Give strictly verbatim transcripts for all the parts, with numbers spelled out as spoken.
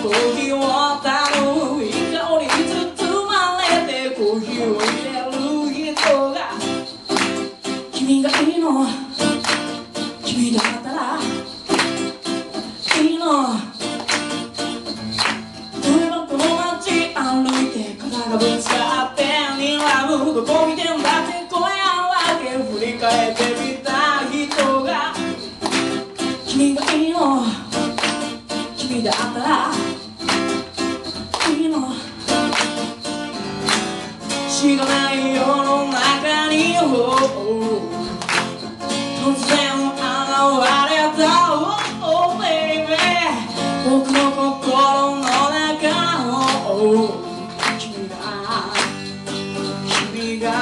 コーヒーを頼むいい香りに包まれてコーヒーを入れる人が君がいいの君だったらいいの例えばこの街歩いて肩がぶつかって睨むどこ見てんだって声合わけ振り返ってみた人が君がいいの君だったらいいの知らない世の中に突然現れた Oh baby 僕の心の中の君が君が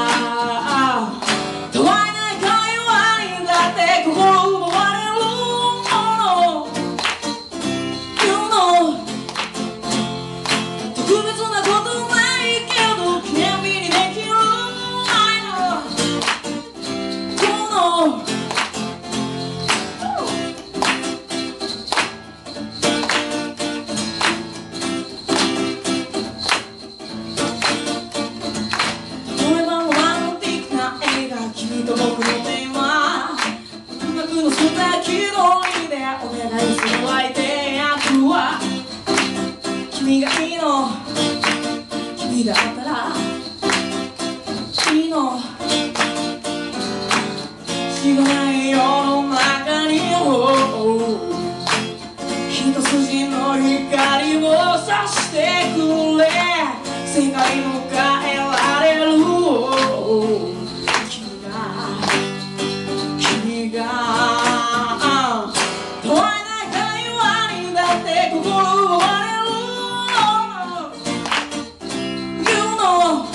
問わない会話にだって心奪われるもの You know 特別なことないけど記念日にできる I know この君と僕のテーマ音楽の素敵通りでお願いする相手役は君がいいの君だったらいいの知らない世の中に一筋の光を差してくれ世界を変えられる君が問わない会話にだって心奪われる You know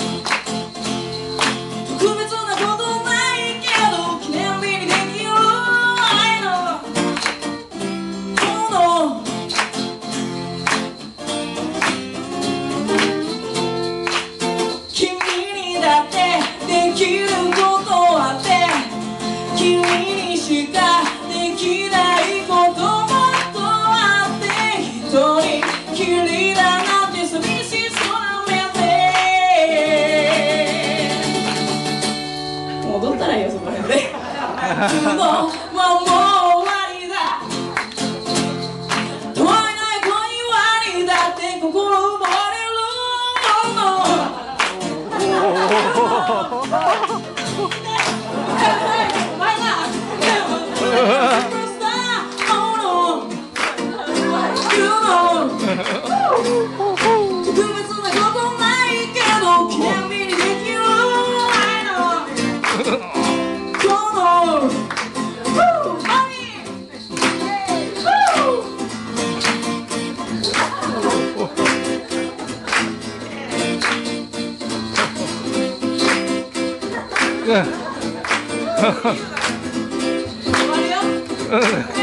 特別なことないけど記念日にできる I know この君にだってできることあって君にしかできないこともっとあって一人きりだなんて寂しそうな目で戻ったらいいよそこら辺で昨日はもう終わりだ問わない恋はにだって心奪われる特別なことないけど記念日にできる I know この終わるよ